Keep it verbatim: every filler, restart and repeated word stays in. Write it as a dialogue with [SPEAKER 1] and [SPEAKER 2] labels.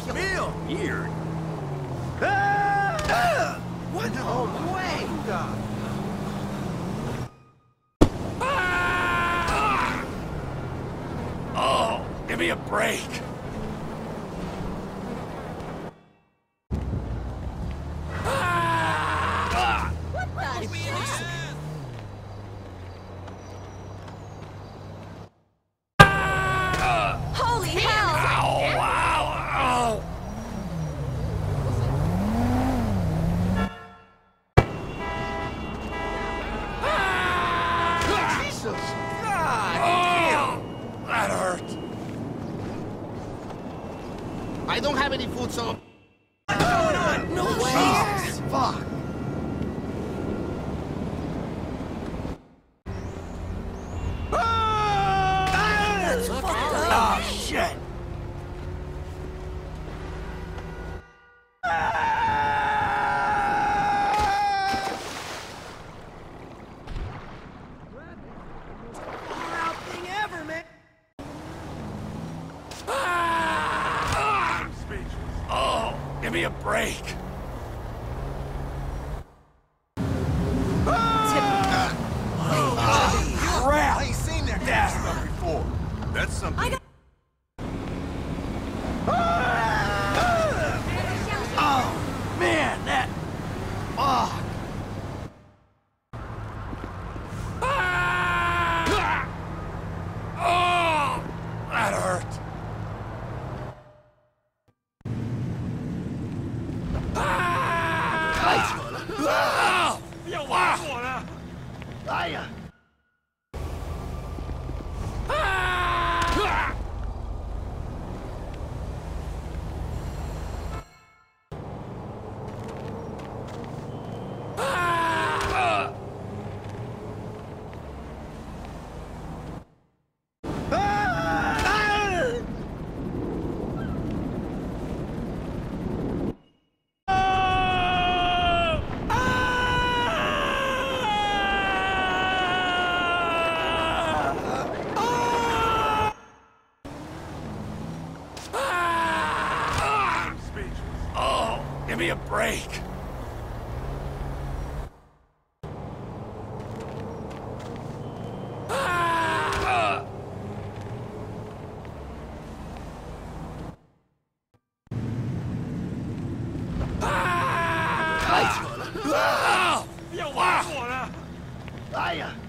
[SPEAKER 1] feel?
[SPEAKER 2] Weird.
[SPEAKER 1] Ah! What?
[SPEAKER 3] No way! God.
[SPEAKER 2] Ah! Oh, give me a break. Ah!
[SPEAKER 4] What the shit? Holy hell!
[SPEAKER 2] Ow! Ow! Ow!
[SPEAKER 1] Jesus!
[SPEAKER 2] Oh, that hurt.
[SPEAKER 3] I don't have any food, so...
[SPEAKER 1] What's going on?
[SPEAKER 4] No way!
[SPEAKER 1] Jesus! Fuck!
[SPEAKER 4] That's fucked up.
[SPEAKER 2] Oh, shit.
[SPEAKER 1] All-out thing ever, man!
[SPEAKER 2] Ah! I'm speechless. Oh, give me a break. Ah! Crap!
[SPEAKER 1] I ain't seen that kind of stuff before. That's something.
[SPEAKER 4] I got
[SPEAKER 2] Oh, man, that... Fuck. Ah! Oh, that hurt. Ah! Oh, you wanna?
[SPEAKER 1] Liar!
[SPEAKER 2] Ah! Ah! I'm speechless. Oh, give me a break. Ah! Ah! Oh, you wanna?
[SPEAKER 1] Liar!